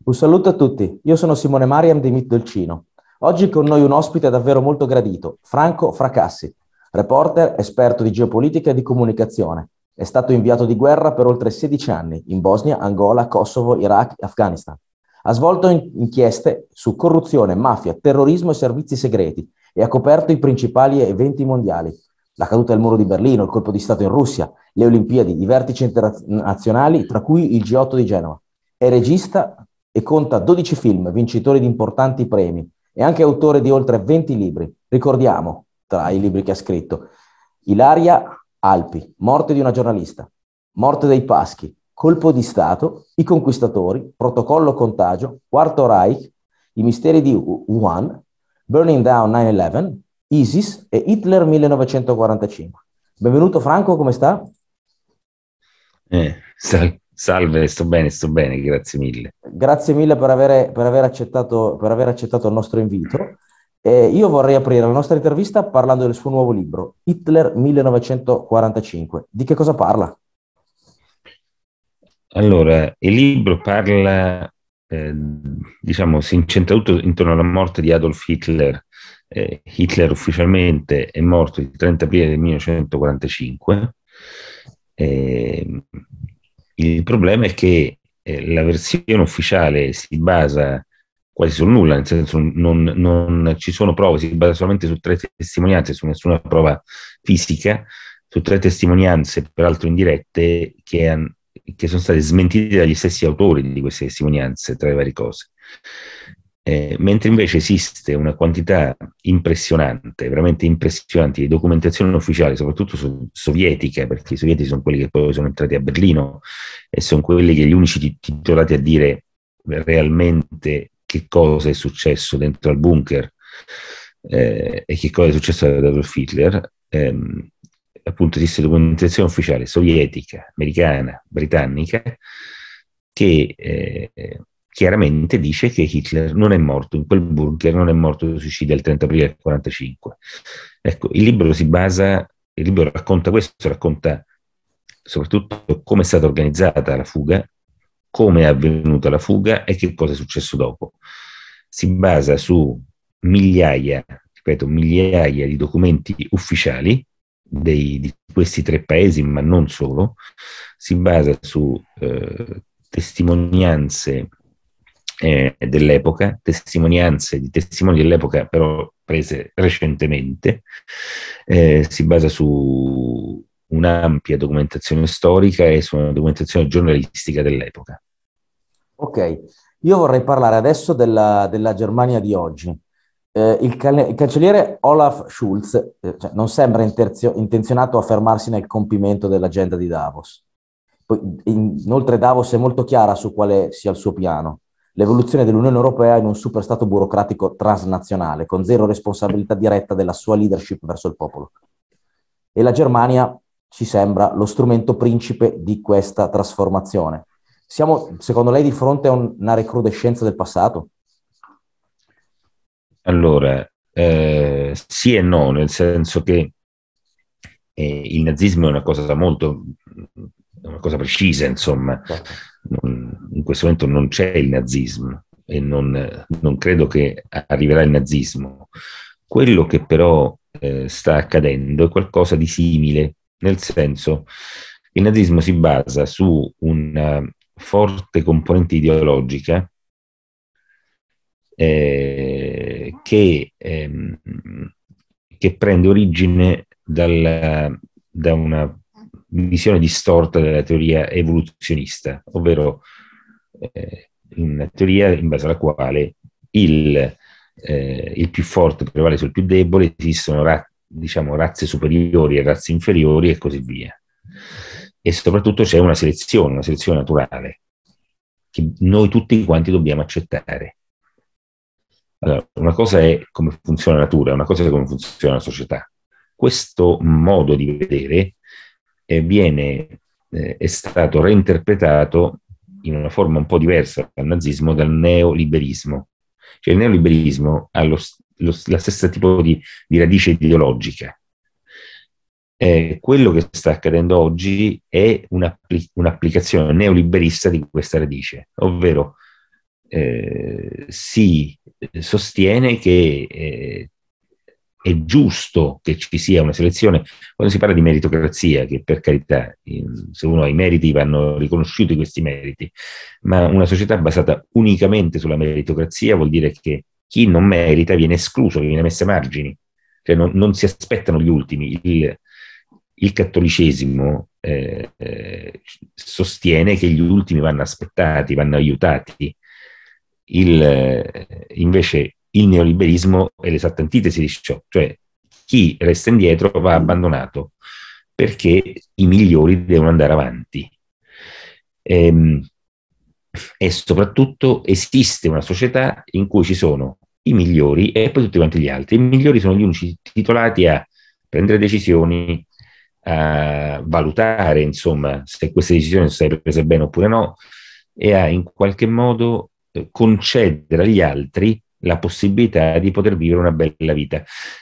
Un saluto a tutti, io sono Simone Mariam di Meet Dolcino. Oggi con noi un ospite davvero molto gradito, Franco Fracassi, reporter, esperto di geopolitica e di comunicazione. È stato inviato di guerra per oltre 16 anni in Bosnia, Angola, Kosovo, Iraq e Afghanistan. Ha svolto inchieste su corruzione, mafia, terrorismo e servizi segreti e ha coperto i principali eventi mondiali. La caduta del muro di Berlino, il colpo di Stato in Russia, le Olimpiadi, i vertici internazionali, tra cui il G8 di Genova. È regista e conta 12 film, vincitori di importanti premi, e anche autore di oltre 20 libri. Ricordiamo, tra i libri che ha scritto, Ilaria Alpi, Morte di una giornalista, Morte dei Paschi, Colpo di Stato, I Conquistatori, Protocollo Contagio, Quarto Reich, I Misteri di Wuhan, Burning Down 9/11, ISIS e Hitler 1945. Benvenuto Franco, come sta? Salve, sto bene, grazie mille. Grazie mille per aver accettato il nostro invito. Io vorrei aprire la nostra intervista parlando del suo nuovo libro, Hitler 1945. Di che cosa parla? Allora, il libro parla, diciamo, si incentra tutto intorno alla morte di Adolf Hitler. Hitler ufficialmente è morto il 30 aprile del 1945. Eh, il problema è che la versione ufficiale si basa quasi sul nulla, nel senso non ci sono prove, si basa solamente su tre testimonianze, su nessuna prova fisica, su tre testimonianze, peraltro indirette, che sono state smentite dagli stessi autori di queste testimonianze, tra le varie cose. Mentre invece esiste una quantità impressionante, veramente impressionante, di documentazione ufficiale, soprattutto sovietica, perché i sovietici sono quelli che poi sono entrati a Berlino e sono quelli che gli unici titolati a dire realmente che cosa è successo dentro al bunker e che cosa è successo ad Adolf Hitler. Appunto esiste documentazione ufficiale sovietica, americana, britannica, che chiaramente dice che Hitler non è morto in quel bunker, non è morto di suicidio il 30 aprile del 1945. Ecco, il libro racconta questo, racconta soprattutto come è stata organizzata la fuga, come è avvenuta la fuga e che cosa è successo dopo. Si basa su migliaia, ripeto, migliaia di documenti ufficiali di questi tre paesi, ma non solo. Si basa su testimonianze dell'epoca, testimonianze di testimoni dell'epoca però prese recentemente, si basa su un'ampia documentazione storica e su una documentazione giornalistica dell'epoca. Ok, io vorrei parlare adesso della Germania di oggi. Il cancelliere Olaf Scholz, cioè, non sembra intenzionato a fermarsi nel compimento dell'agenda di Davos. Poi, inoltre Davos è molto chiara su quale sia il suo piano: l'evoluzione dell'Unione Europea in un superstato burocratico transnazionale, con zero responsabilità diretta della sua leadership verso il popolo. E la Germania ci sembra lo strumento principe di questa trasformazione. Siamo, secondo lei, di fronte a una recrudescenza del passato? Allora, sì e no, nel senso che il nazismo è una cosa precisa, insomma. In questo momento non c'è il nazismo e non credo che arriverà il nazismo. Quello che però sta accadendo è qualcosa di simile, nel senso che il nazismo si basa su una forte componente ideologica che prende origine da una visione distorta della teoria evoluzionista, ovvero una teoria in base alla quale il più forte prevale sul più debole, esistono diciamo, razze superiori e razze inferiori e così via. E soprattutto c'è una selezione naturale, che noi tutti quanti dobbiamo accettare. Allora, una cosa è come funziona la natura, una cosa è come funziona la società. Questo modo di vedere è stato reinterpretato in una forma un po' diversa dal nazismo, dal neoliberismo. Cioè il neoliberismo ha la stessa tipo di radice ideologica. Quello che sta accadendo oggi è un'applicazione neoliberista di questa radice, ovvero si sostiene che è giusto che ci sia una selezione, quando si parla di meritocrazia, che per carità, se uno ha i meriti vanno riconosciuti questi meriti, ma una società basata unicamente sulla meritocrazia vuol dire che chi non merita viene escluso, viene messo ai margini, cioè non si aspettano gli ultimi. Il cattolicesimo sostiene che gli ultimi vanno aspettati, vanno aiutati. Invece il neoliberismo è l'esatta antitesi di ciò, cioè chi resta indietro va abbandonato perché i migliori devono andare avanti. E soprattutto esiste una società in cui ci sono i migliori e poi tutti quanti gli altri. I migliori sono gli unici titolati a prendere decisioni, a valutare, insomma, se queste decisioni sono state prese bene oppure no, e a in qualche modo concedere agli altri la possibilità di poter vivere una bella vita.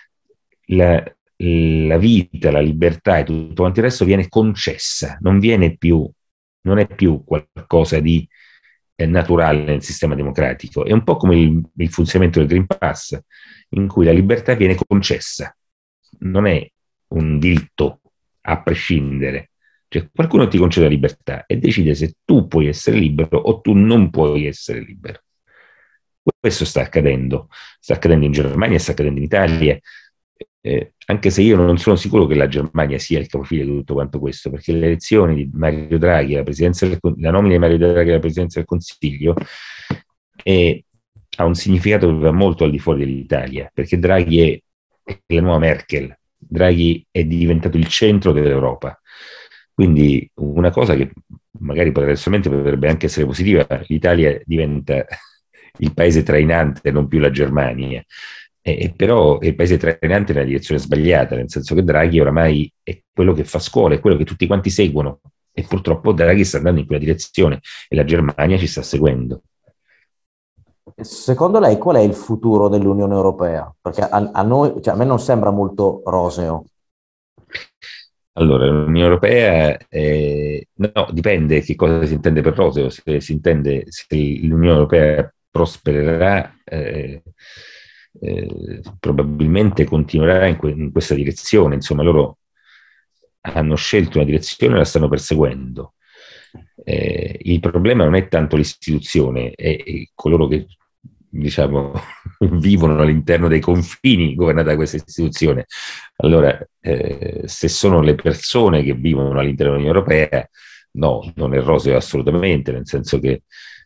La vita, la libertà e tutto quanto il resto viene concessa, non è più qualcosa di naturale nel sistema democratico. È un po' come il funzionamento del Green Pass, in cui la libertà viene concessa, non è un diritto a prescindere. Cioè qualcuno ti concede la libertà e decide se tu puoi essere libero o tu non puoi essere libero. Questo sta accadendo in Germania, sta accadendo in Italia, anche se io non sono sicuro che la Germania sia il capofila di tutto quanto questo, perché le elezioni di Mario Draghi, la nomina di Mario Draghi alla presidenza del Consiglio ha un significato che va molto al di fuori dell'Italia, perché Draghi è la nuova Merkel, Draghi è diventato il centro dell'Europa. Quindi una cosa che magari paradossalmente potrebbe anche essere positiva, l'Italia diventa il paese trainante, non più la Germania. Però il paese trainante nella direzione sbagliata, nel senso che Draghi oramai è quello che fa scuola, è quello che tutti quanti seguono e purtroppo Draghi sta andando in quella direzione e la Germania ci sta seguendo. Secondo lei qual è il futuro dell'Unione Europea? Perché a noi, cioè a me non sembra molto roseo. Allora, l'Unione Europea, no, dipende che cosa si intende per roseo, se si intende se l'Unione Europea prospererà, probabilmente continuerà in questa direzione, insomma loro hanno scelto una direzione e la stanno perseguendo. Il problema non è tanto l'istituzione, è coloro che diciamo vivono all'interno dei confini governati da questa istituzione. Allora, se sono le persone che vivono all'interno dell'Unione Europea, no, non è roseo assolutamente, nel senso che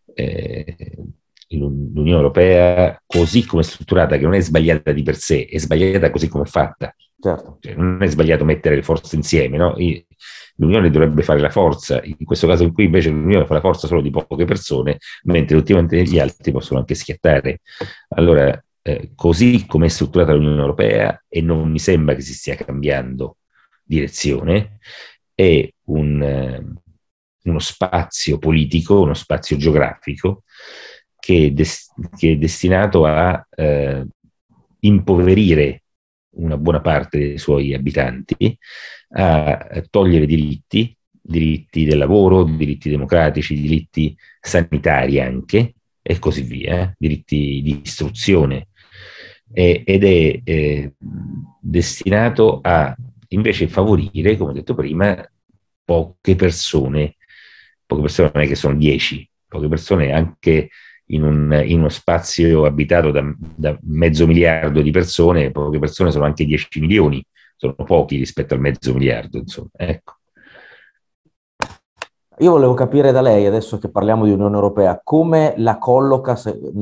l'Unione Europea, così come è strutturata, che non è sbagliata di per sé, è sbagliata così come è fatta. Certo. Cioè, non è sbagliato mettere le forze insieme, no? L'Unione dovrebbe fare la forza, in questo caso in cui invece l'Unione fa la forza solo di poche persone, mentre tutti gli altri possono anche schiattare. Allora, così come è strutturata l'Unione Europea, e non mi sembra che si stia cambiando direzione, è uno spazio politico, uno spazio geografico che è destinato a impoverire una buona parte dei suoi abitanti, a togliere diritti del lavoro, diritti democratici, diritti sanitari anche, e così via, diritti di istruzione, ed è destinato a invece favorire, come ho detto prima, poche persone non è che sono 10, poche persone anche in uno spazio abitato da 500 milioni di persone, poche persone sono anche 10 milioni, sono pochi rispetto al 500 milioni, insomma, ecco. Io volevo capire da lei, adesso che parliamo di Unione Europea, come la colloca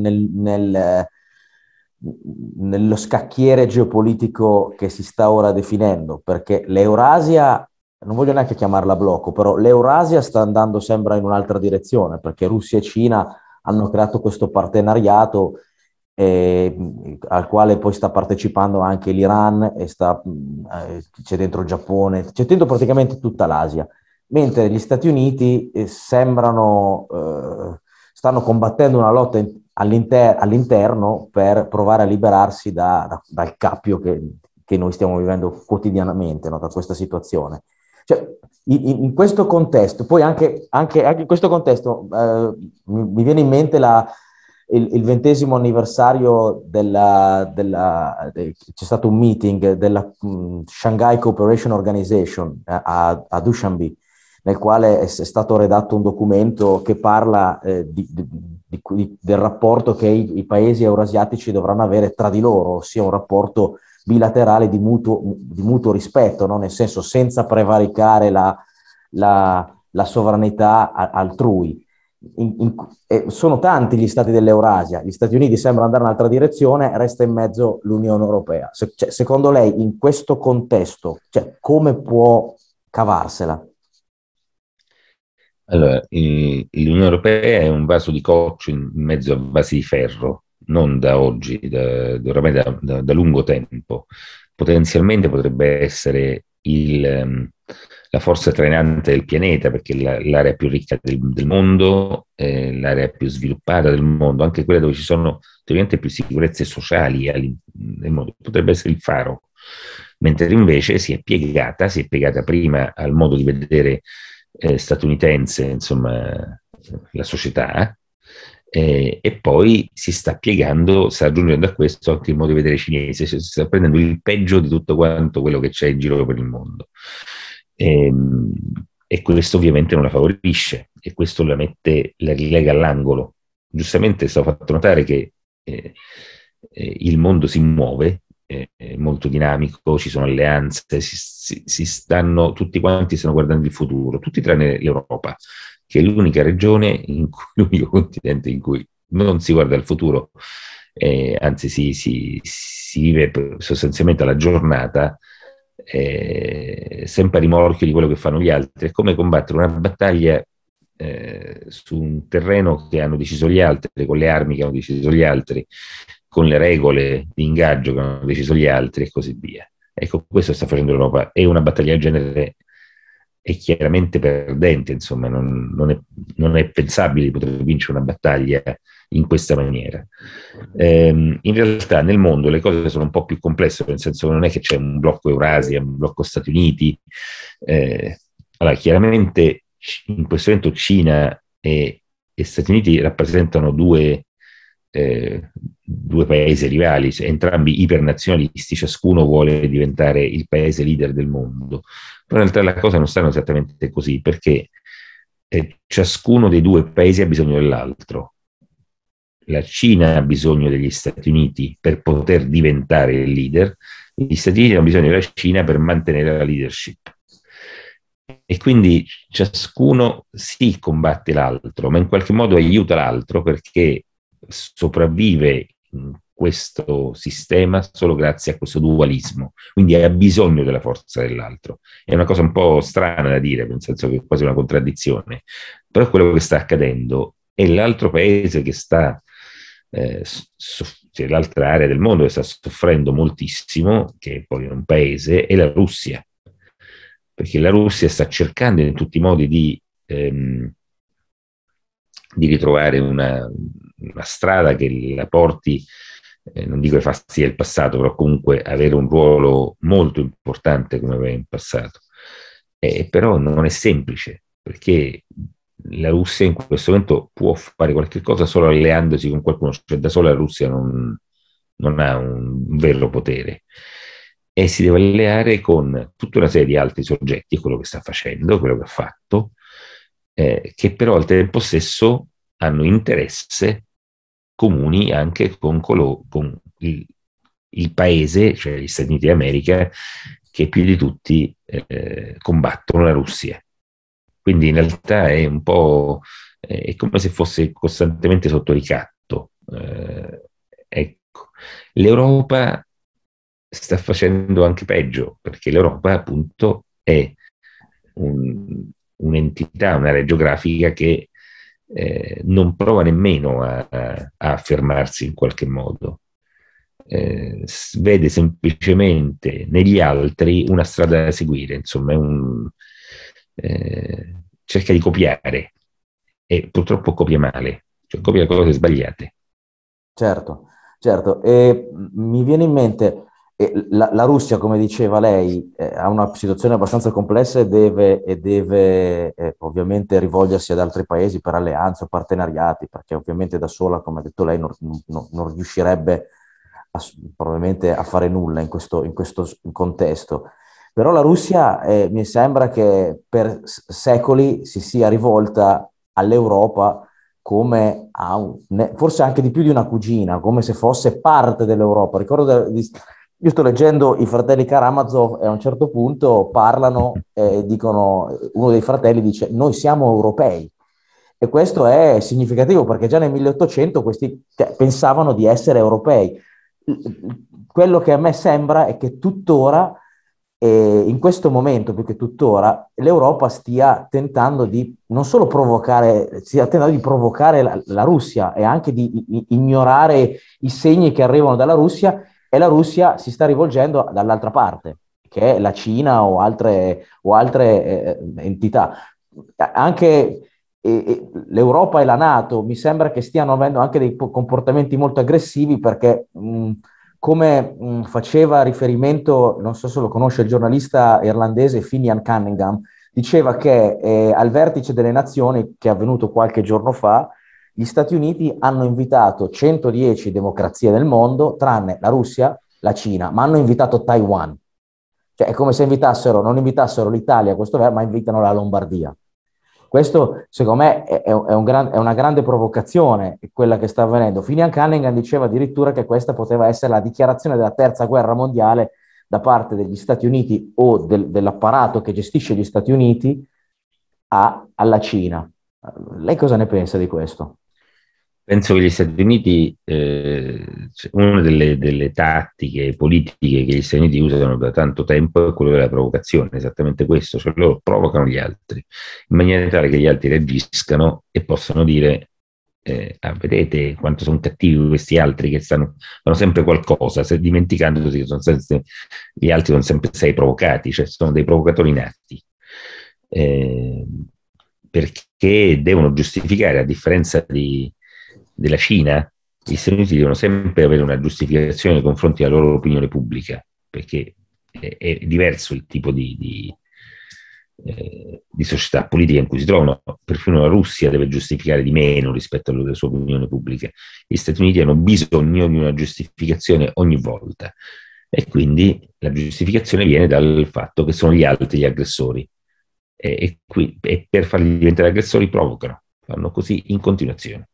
nello scacchiere geopolitico che si sta ora definendo, perché l'Eurasia, non voglio neanche chiamarla blocco, però l'Eurasia sta andando, sembra, in un'altra direzione, perché Russia e Cina hanno creato questo partenariato al quale poi sta partecipando anche l'Iran e c'è dentro il Giappone, c'è dentro praticamente tutta l'Asia, mentre gli Stati Uniti stanno combattendo una lotta all'interno per provare a liberarsi dal cappio che noi stiamo vivendo quotidianamente, no? Da questa situazione. Cioè, in questo contesto, poi anche in questo contesto mi viene in mente il 20° anniversario c'è stato un meeting della Shanghai Cooperation Organization a Dushanbe, nel quale è stato redatto un documento che parla del rapporto che i paesi eurasiatici dovranno avere tra di loro, ossia un rapporto bilaterale di mutuo rispetto, no? Nel senso senza prevaricare la sovranità altrui. Sono tanti gli stati dell'Eurasia, gli Stati Uniti sembrano andare in un'altra direzione, resta in mezzo l'Unione Europea. Secondo lei, in questo contesto, come può cavarsela? Allora, l'Unione Europea è un vaso di coccio in mezzo a vasi di ferro, non da oggi, oramai da lungo tempo. Potenzialmente potrebbe essere la forza trainante del pianeta, perché l'area più ricca del mondo, l'area più sviluppata del mondo, anche quella dove ci sono teoricamente più sicurezze sociali nel mondo, potrebbe essere il faro. Mentre invece si è piegata prima al modo di vedere statunitense, insomma, la società, e poi si sta piegando, sta aggiungendo a questo anche il modo di vedere cinese, cioè si sta prendendo il peggio di tutto quanto quello che c'è in giro per il mondo. E questo ovviamente non la favorisce, e questo la rilega all'angolo. Giustamente è stato fatto notare che il mondo si muove, è molto dinamico, ci sono alleanze, tutti quanti stanno guardando il futuro, tutti tranne l'Europa, che è l'unica regione, l'unico continente in cui non si guarda al futuro, anzi si vive sostanzialmente alla giornata, sempre a rimorchio di quello che fanno gli altri. È come combattere una battaglia su un terreno che hanno deciso gli altri, con le armi che hanno deciso gli altri, con le regole di ingaggio che hanno deciso gli altri e così via. Ecco, questo sta facendo l'Europa, e una battaglia del genere è chiaramente perdente, insomma, non è pensabile poter vincere una battaglia in questa maniera. In realtà nel mondo le cose sono un po' più complesse, nel senso che non è che c'è un blocco Eurasia, un blocco Stati Uniti. Allora, chiaramente in questo momento Cina e Stati Uniti rappresentano due paesi rivali, entrambi ipernazionalisti, ciascuno vuole diventare il paese leader del mondo. Però in realtà la cosa non sta esattamente così, perché ciascuno dei due paesi ha bisogno dell'altro. La Cina ha bisogno degli Stati Uniti per poter diventare il leader, gli Stati Uniti hanno bisogno della Cina per mantenere la leadership. E quindi ciascuno si combatte l'altro, ma in qualche modo aiuta l'altro, perché sopravvive in questo sistema solo grazie a questo dualismo, quindi ha bisogno della forza dell'altro. È una cosa un po' strana da dire, nel senso che è quasi una contraddizione, però quello che sta accadendo è l'altro paese che sta, cioè l'altra area del mondo che sta soffrendo moltissimo, che è poi un paese, è la Russia, perché la Russia sta cercando in tutti i modi di ritrovare una strada che la porti, non dico ai fasti del passato, però comunque avere un ruolo molto importante come aveva in passato. Però non è semplice, perché la Russia in questo momento può fare qualche cosa solo alleandosi con qualcuno, cioè da sola la Russia non ha un vero potere, e si deve alleare con tutta una serie di altri soggetti, quello che sta facendo, quello che ha fatto, che però al tempo stesso hanno interesse comuni anche con il paese, cioè gli Stati Uniti d'America, che più di tutti combattono la Russia. Quindi in realtà è un po' è come se fosse costantemente sotto ricatto. Ecco. L'Europa sta facendo anche peggio, perché l'Europa appunto è un'entità, un'area geografica che non prova nemmeno a affermarsi in qualche modo. Vede semplicemente negli altri una strada da seguire, insomma, cerca di copiare, e purtroppo copia male, cioè copia cose sbagliate. Certo, certo. E mi viene in mente, la Russia, come diceva lei, ha una situazione abbastanza complessa e deve ovviamente rivolgersi ad altri paesi per alleanze o partenariati, perché ovviamente da sola, come ha detto lei, non riuscirebbe probabilmente a fare nulla in questo contesto. Però la Russia, mi sembra che per secoli si sia rivolta all'Europa come forse anche di più di una cugina, come se fosse parte dell'Europa. Io sto leggendo i fratelli Karamazov e a un certo punto parlano e dicono, uno dei fratelli dice, noi siamo europei. E questo è significativo perché già nel 1800 questi pensavano di essere europei. Quello che a me sembra è che tuttora, in questo momento più che tuttora, l'Europa stia tentando di non solo provocare, stia tentando di provocare la Russia e anche di ignorare i segni che arrivano dalla Russia, e la Russia si sta rivolgendo dall'altra parte, che è la Cina o altre entità. Anche l'Europa e la NATO mi sembra che stiano avendo anche dei comportamenti molto aggressivi perché come faceva riferimento, non so se lo conosce, il giornalista irlandese Finian Cunningham, diceva che al vertice delle nazioni, che è avvenuto qualche giorno fa, gli Stati Uniti hanno invitato 110 democrazie del mondo, tranne la Russia, la Cina, ma hanno invitato Taiwan. Cioè è come se non invitassero l'Italia a questo ma invitano la Lombardia. Questo, secondo me, è una grande provocazione, quella che sta avvenendo. Finian Cunningham diceva addirittura che questa poteva essere la dichiarazione della terza guerra mondiale da parte degli Stati Uniti o dell'apparato che gestisce gli Stati Uniti alla Cina. Lei cosa ne pensa di questo? Penso che gli Stati Uniti, una delle tattiche politiche che gli Stati Uniti usano da tanto tempo è quello della provocazione, esattamente questo, cioè loro provocano gli altri in maniera tale che gli altri reagiscano e possano dire vedete quanto sono cattivi questi altri che fanno sempre qualcosa, dimenticandosi che gli altri sono sempre sei provocati, cioè sono dei provocatori nati. Perché devono giustificare, a differenza della Cina, gli Stati Uniti devono sempre avere una giustificazione nei confronti della loro opinione pubblica, perché è diverso il tipo di società politica in cui si trovano. Perfino la Russia deve giustificare di meno rispetto alle sue opinioni pubbliche. Gli Stati Uniti hanno bisogno di una giustificazione ogni volta e quindi la giustificazione viene dal fatto che sono gli altri gli aggressori e per farli diventare aggressori provocano, fanno così in continuazione.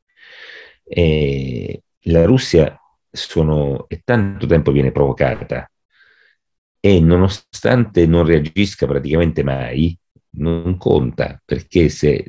La Russia è tanto tempo viene provocata e nonostante non reagisca praticamente mai, non conta, perché se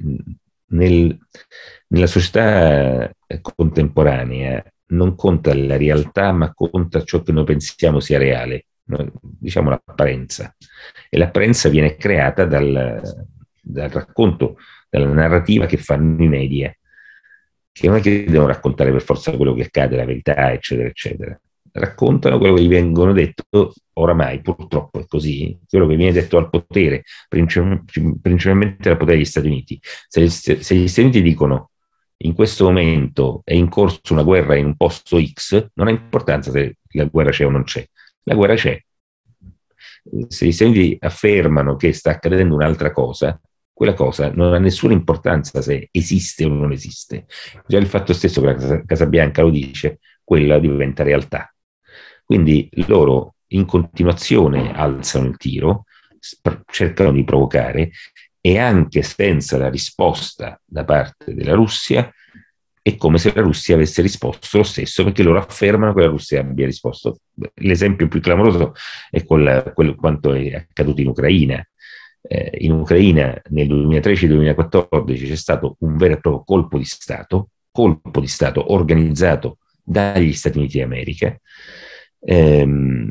nella società contemporanea non conta la realtà, ma conta ciò che noi pensiamo sia reale, diciamo l'apparenza. E l'apparenza viene creata dal racconto, dalla narrativa che fanno i media, che non è che devono raccontare per forza quello che accade, la verità, eccetera, eccetera. Raccontano quello che gli vengono detto, oramai purtroppo è così, quello che viene detto al potere, principalmente al potere degli Stati Uniti. Se gli Stati Uniti dicono in questo momento è in corso una guerra in un posto X, non ha importanza se la guerra c'è o non c'è, la guerra c'è. Se gli Stati Uniti affermano che sta accadendo un'altra cosa, quella cosa non ha nessuna importanza se esiste o non esiste. Già il fatto stesso che la Casa Bianca lo dice, quella diventa realtà. Quindi loro in continuazione alzano il tiro, cercano di provocare e anche senza la risposta da parte della Russia è come se la Russia avesse risposto lo stesso, perché loro affermano che la Russia abbia risposto. L'esempio più clamoroso è quanto è accaduto in Ucraina. In Ucraina nel 2013-2014 c'è stato un vero e proprio colpo di Stato organizzato dagli Stati Uniti d'America, è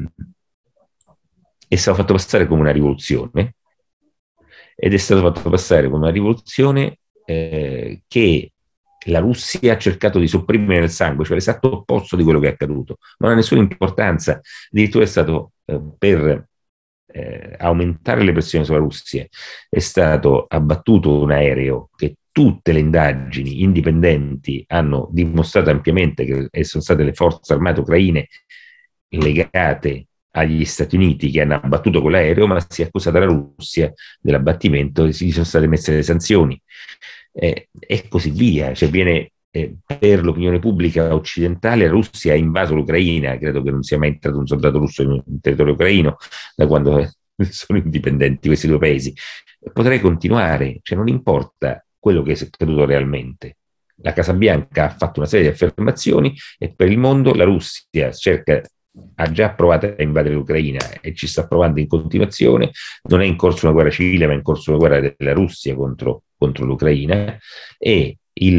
stato fatto passare come una rivoluzione ed è stato fatto passare come una rivoluzione che la Russia ha cercato di sopprimere nel sangue, cioè l'esatto opposto di quello che è accaduto. Non ha nessuna importanza, addirittura è stato per aumentare le pressioni sulla Russia, è stato abbattuto un aereo che tutte le indagini indipendenti hanno dimostrato ampiamente che sono state le forze armate ucraine legate agli Stati Uniti che hanno abbattuto quell'aereo, ma si è accusata la Russia dell'abbattimento e si sono state messe le sanzioni e così via. Cioè per l'opinione pubblica occidentale la Russia ha invaso l'Ucraina, credo che non sia mai entrato un soldato russo in territorio ucraino da quando sono indipendenti questi due paesi. Potrei continuare, cioè non importa quello che è accaduto realmente. La Casa Bianca ha fatto una serie di affermazioni e per il mondo la Russia ha già provato a invadere l'Ucraina e ci sta provando in continuazione. Non è in corso una guerra civile, ma è in corso una guerra della Russia contro l'Ucraina e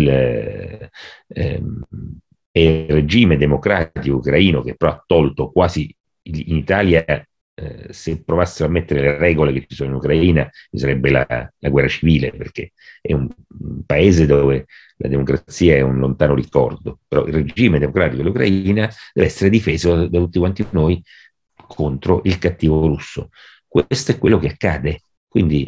il regime democratico ucraino, che però ha tolto quasi in Italia, se provassero a mettere le regole che ci sono in Ucraina, ci sarebbe la guerra civile, perché è un paese dove la democrazia è un lontano ricordo, però il regime democratico dell'Ucraina deve essere difeso da tutti quanti noi contro il cattivo russo. Questo è quello che accade, quindi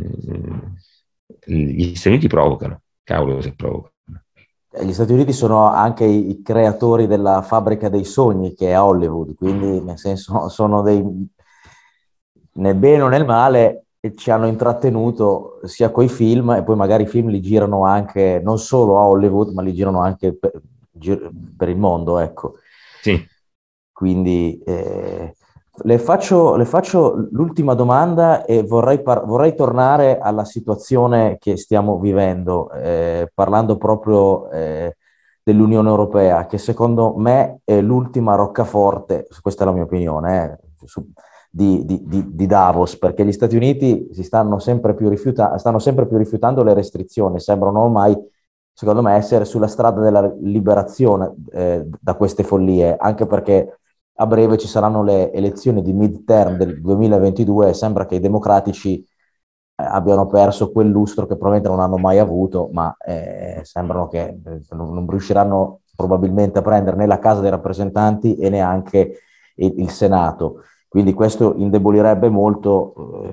gli Stati Uniti provocano, cavolo se provocano. Gli Stati Uniti sono anche i creatori della fabbrica dei sogni che è Hollywood, quindi nel senso sono nel bene o nel male e ci hanno intrattenuto sia coi film e poi magari i film li girano anche non solo a Hollywood, ma li girano anche per il mondo, ecco. Sì. Quindi le faccio l'ultima domanda e vorrei tornare alla situazione che stiamo vivendo, parlando proprio dell'Unione Europea, che secondo me è l'ultima roccaforte, questa è la mia opinione, di Davos, perché gli Stati Uniti stanno sempre più rifiutando le restrizioni, sembrano ormai, secondo me, essere sulla strada della liberazione da queste follie, anche perché a breve ci saranno le elezioni di midterm del 2022 e sembra che i democratici abbiano perso quel lustro che probabilmente non hanno mai avuto, ma sembrano che non riusciranno probabilmente a prendere né la Casa dei rappresentanti e neanche il Senato. Quindi questo indebolirebbe molto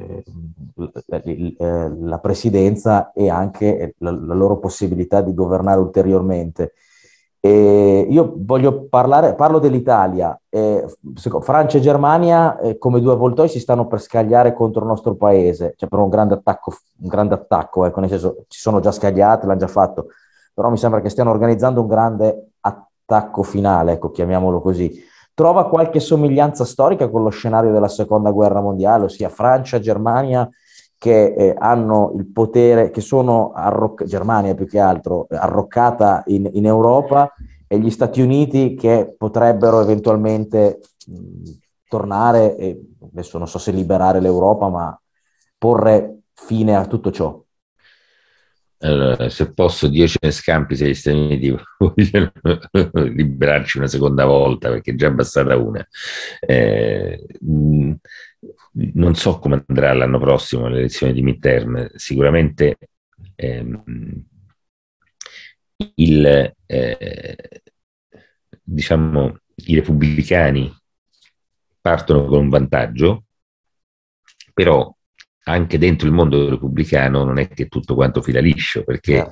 la presidenza e anche la loro possibilità di governare ulteriormente. Io parlo dell'Italia. Francia e Germania, come due avvoltoi, si stanno per scagliare contro il nostro paese, cioè per un grande attacco, ecco, nel senso, ci sono già scagliati, l'hanno già fatto, però mi sembra che stiano organizzando un grande attacco finale, ecco, chiamiamolo così. Trova qualche somiglianza storica con lo scenario della seconda guerra mondiale, ossia Francia e Germania che hanno il potere, che sono Germania più che altro, arroccata in Europa, e gli Stati Uniti che potrebbero eventualmente tornare, e adesso non so se liberare l'Europa, ma porre fine a tutto ciò. Allora, se posso, Dio ce ne scampi se gli Stati Uniti vogliono liberarci una seconda volta, perché è già bastata una. Non so come andrà l'anno prossimo le elezioni di midterm, sicuramente diciamo, i repubblicani partono con un vantaggio, però anche dentro il mondo repubblicano non è che tutto quanto fila liscio, perché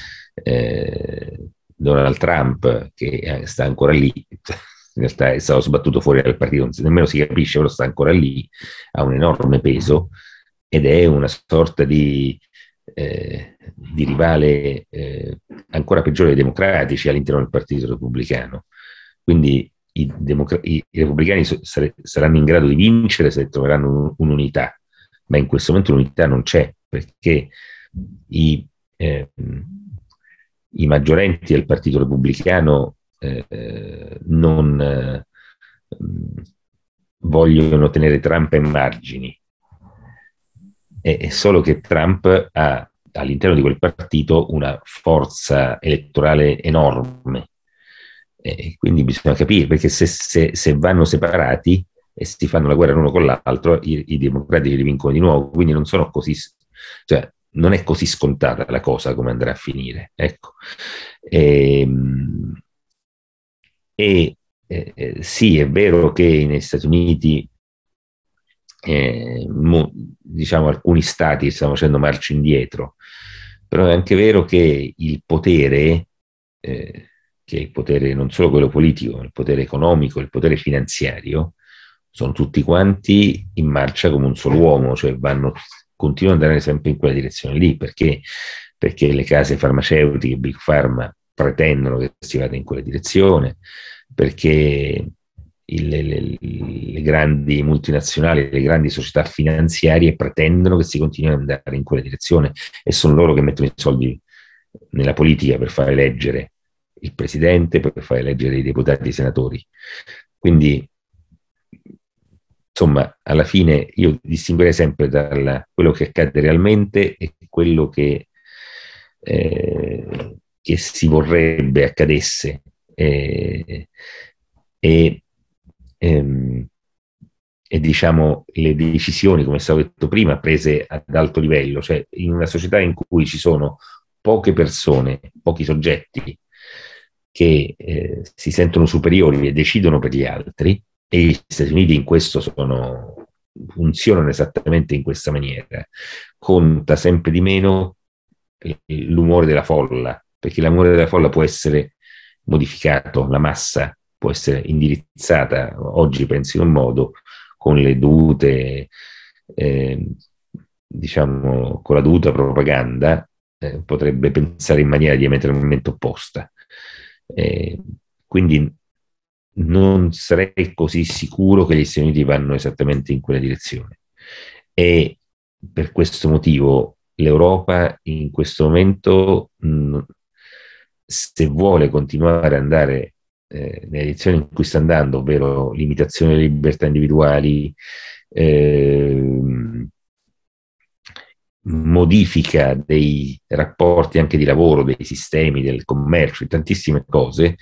Donald Trump, che sta ancora lì, in realtà è stato sbattuto fuori dal partito, nemmeno si capisce, però sta ancora lì, ha un enorme peso ed è una sorta di rivale ancora peggiore dei democratici all'interno del partito repubblicano. Quindi i repubblicani saranno in grado di vincere se troveranno un'unità, ma in questo momento l'unità non c'è, perché i maggiorenti del partito repubblicano non vogliono tenere Trump ai margini. È solo che Trump ha all'interno di quel partito una forza elettorale enorme. Quindi bisogna capire, perché se vanno separati e si fanno la guerra l'uno con l'altro, i democratici li vincono di nuovo, quindi non sono così, cioè non è così scontata la cosa come andrà a finire, ecco. Sì, è vero che negli Stati Uniti diciamo alcuni stati stanno facendo marcia indietro, però è anche vero che il potere che è il potere non solo quello politico, ma il potere economico, il potere finanziario, sono tutti quanti in marcia come un solo uomo, cioè continuano ad andare sempre in quella direzione lì, perché le case farmaceutiche, Big Pharma, pretendono che si vada in quella direzione, perché le grandi multinazionali, le grandi società finanziarie pretendono che si continui ad andare in quella direzione, e sono loro che mettono i soldi nella politica per fare eleggere il presidente, per fare eleggere i deputati e i senatori. Quindi, insomma, alla fine io distinguerei sempre tra quello che accade realmente e quello che si vorrebbe accadesse. E diciamo le decisioni, come stavo detto prima, prese ad alto livello, cioè in una società in cui ci sono poche persone, pochi soggetti che si sentono superiori e decidono per gli altri, e gli Stati Uniti in questo funzionano esattamente in questa maniera, conta sempre di meno l'umore della folla, perché l'umore della folla può essere modificato, la massa può essere indirizzata, oggi penso in un modo, con le dovute, diciamo, con la dovuta propaganda, potrebbe pensare in maniera diametralmente opposta. Quindi non sarei così sicuro che gli Stati Uniti vanno esattamente in quella direzione. E per questo motivo l'Europa in questo momento, se vuole continuare ad andare nelle direzioni in cui sta andando, ovvero limitazione delle libertà individuali, modifica dei rapporti anche di lavoro, dei sistemi, del commercio, di tantissime cose,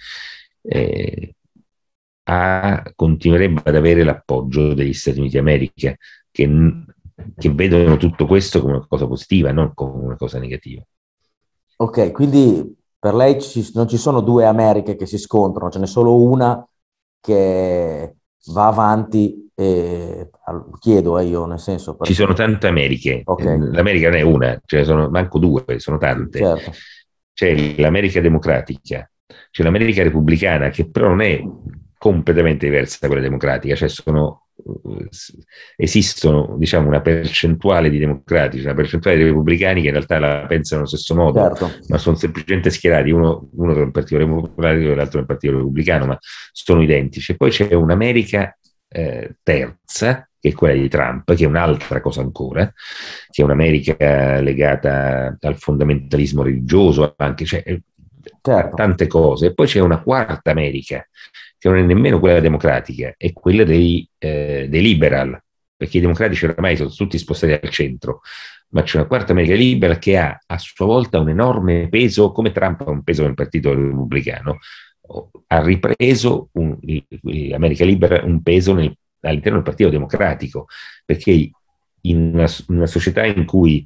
continuerebbe ad avere l'appoggio degli Stati Uniti d'America, che vedono tutto questo come una cosa positiva, non come una cosa negativa. Ok, quindi per lei non ci sono due Americhe che si scontrano, ce n'è solo una che va avanti, chiedo io, nel senso... Ci sono tante Americhe, okay. L'America non è una, ce sono manco due, sono tante. Certo. C'è l'America democratica, c'è l'America repubblicana, che però non è completamente diversa da quella democratica, cioè esistono, diciamo, una percentuale di democratici, una percentuale di repubblicani che in realtà la pensano allo stesso modo, certo, ma sono semplicemente schierati, uno tra un partito democratico e l'altro nel partito repubblicano, ma sono identici. E poi c'è un'America terza, che è quella di Trump, che è un'altra cosa ancora, che è un'America legata al fondamentalismo religioso, anche, cioè, certo. a tante cose. E poi c'è una quarta America, che non è nemmeno quella democratica, è quella dei liberal, perché i democratici oramai sono tutti spostati al centro, ma c'è una quarta America liberal che ha a sua volta un enorme peso, come Trump ha un peso nel partito repubblicano, ha ripreso l'America libera un peso all'interno del Partito Democratico, perché in una società in cui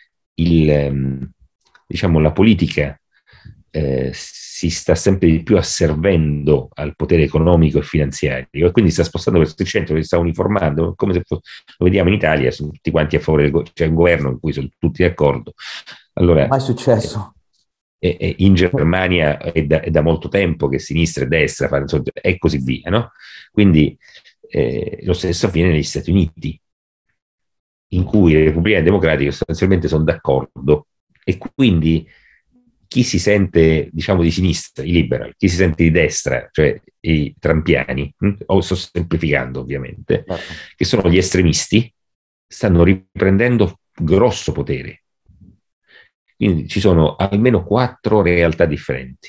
diciamo, la politica si sta sempre di più asservendo al potere economico e finanziario, e quindi sta spostando verso il centro, si sta uniformando, come se lo vediamo in Italia, sono tutti quanti a favore c'è un governo in cui sono tutti d'accordo. Allora, mai successo. In Germania è da molto tempo che sinistra e destra e così via, no? Quindi lo stesso avviene negli Stati Uniti, in cui i repubblicani democratici sostanzialmente sono d'accordo, e quindi chi si sente, diciamo, di sinistra, i liberal, chi si sente di destra, cioè i trampiani, o sto semplificando ovviamente, certo, che sono gli estremisti, stanno riprendendo grosso potere. Quindi ci sono almeno 4 realtà differenti.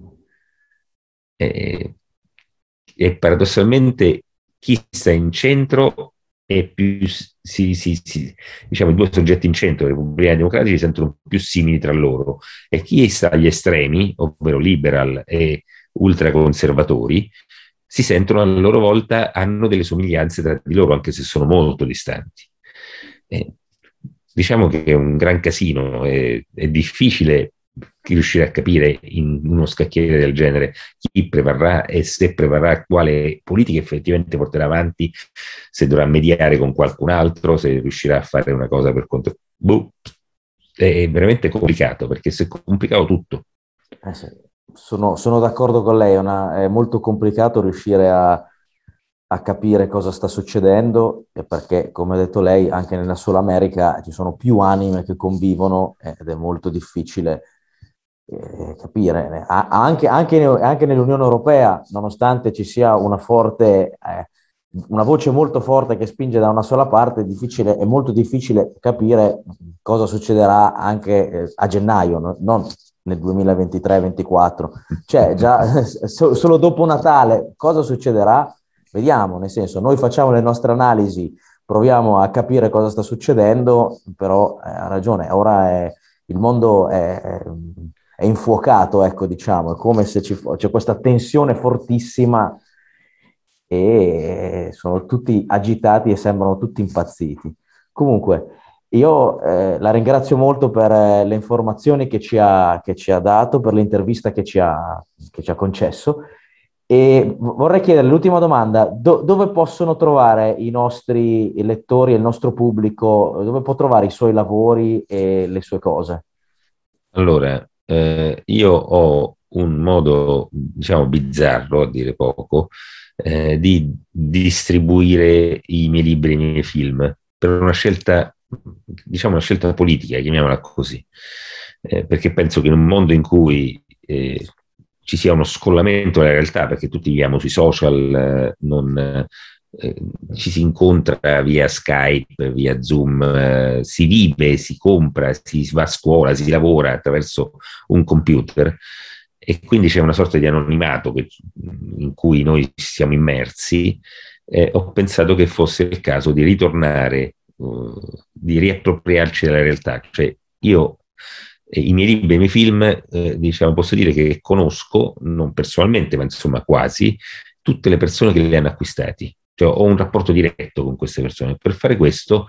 E paradossalmente chi sta in centro è più, diciamo, i due soggetti in centro, i repubblicani democratici, si sentono più simili tra loro, e chi sta agli estremi, ovvero liberal e ultraconservatori, si sentono a loro volta, hanno delle somiglianze tra di loro, anche se sono molto distanti. Diciamo che è un gran casino, è difficile riuscire a capire in uno scacchiere del genere chi prevarrà, e se prevarrà quale politica effettivamente porterà avanti, se dovrà mediare con qualcun altro, se riuscirà a fare una cosa per conto. È veramente complicato, perché si è complicato tutto. Sì. Sono d'accordo con lei, è molto complicato riuscire a a capire cosa sta succedendo, perché, come ha detto lei, anche nella sola America ci sono più anime che convivono ed è molto difficile capire. Anche nell'Unione Europea, nonostante ci sia una voce molto forte che spinge da una sola parte, è molto difficile capire cosa succederà anche a gennaio, non nel 2023-24. Cioè, già solo dopo Natale cosa succederà? Vediamo, nel senso, noi facciamo le nostre analisi, proviamo a capire cosa sta succedendo, però ha ragione, il mondo è infuocato, ecco, diciamo, è come se c'è questa tensione fortissima e sono tutti agitati e sembrano tutti impazziti. Comunque, io la ringrazio molto per le informazioni che ci ha dato, per l'intervista che ci ha concesso. E vorrei chiedere l'ultima domanda: dove possono trovare i nostri lettori e il nostro pubblico, dove può trovare i suoi lavori e le sue cose? Allora, io ho un modo, diciamo, bizzarro, a dire poco, di distribuire i miei libri e i miei film per una scelta, diciamo, una scelta politica, chiamiamola così. Perché penso che in un mondo in cui ci sia uno scollamento della realtà, perché tutti viviamo sui social, non ci si incontra via Skype, via Zoom, si vive, si compra, si va a scuola, si lavora attraverso un computer e quindi c'è una sorta di anonimato in cui noi siamo immersi. Ho pensato che fosse il caso di ritornare, di riappropriarci della realtà. Cioè io i miei libri, i miei film, diciamo, posso dire che conosco, non personalmente, ma insomma quasi, tutte le persone che li hanno acquistati. Cioè, ho un rapporto diretto con queste persone. Per fare questo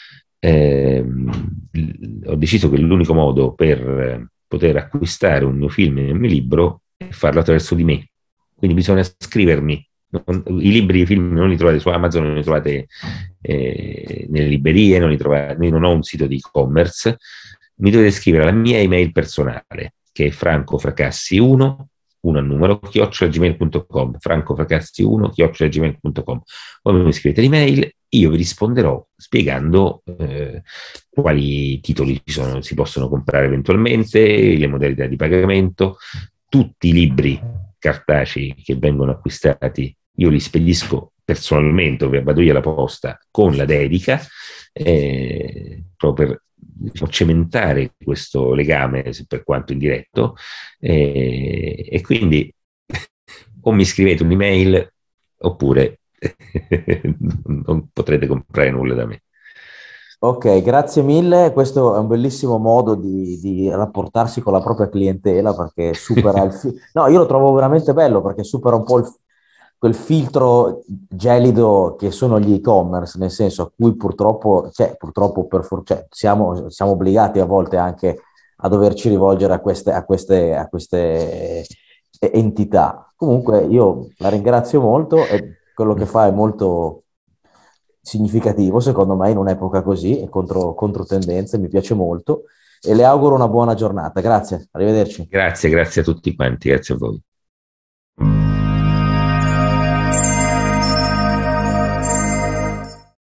ho deciso che l'unico modo per poter acquistare un mio film e un mio libro è farlo attraverso di me. Quindi bisogna scrivermi. I libri e i film non li trovate su Amazon, non li trovate nelle librerie, non li trovate, io non ho un sito di e-commerce, mi dovete scrivere la mia email personale, che è francofracassi1, uno al numero, @gmail.com, francofracassi1, @gmail.com. Poi mi scrivete l'email, io vi risponderò spiegando quali titoli si possono comprare eventualmente, le modalità di pagamento, tutti i libri cartacei che vengono acquistati, io li spedisco personalmente, vado io alla posta con la dedica, proprio per, diciamo, cementare questo legame, per quanto indiretto, e quindi o mi scrivete un'email oppure non potrete comprare nulla da me. Ok, grazie mille. Questo è un bellissimo modo di rapportarsi con la propria clientela perché supera No, io lo trovo veramente bello perché supera un po' quel filtro gelido che sono gli e-commerce, nel senso a cui purtroppo, siamo obbligati a volte anche a doverci rivolgere a queste entità. Comunque io la ringrazio molto e quello che fa è molto significativo, secondo me, in un'epoca così, contro tendenze, mi piace molto e le auguro una buona giornata. Grazie, arrivederci. Grazie a tutti quanti, grazie a voi.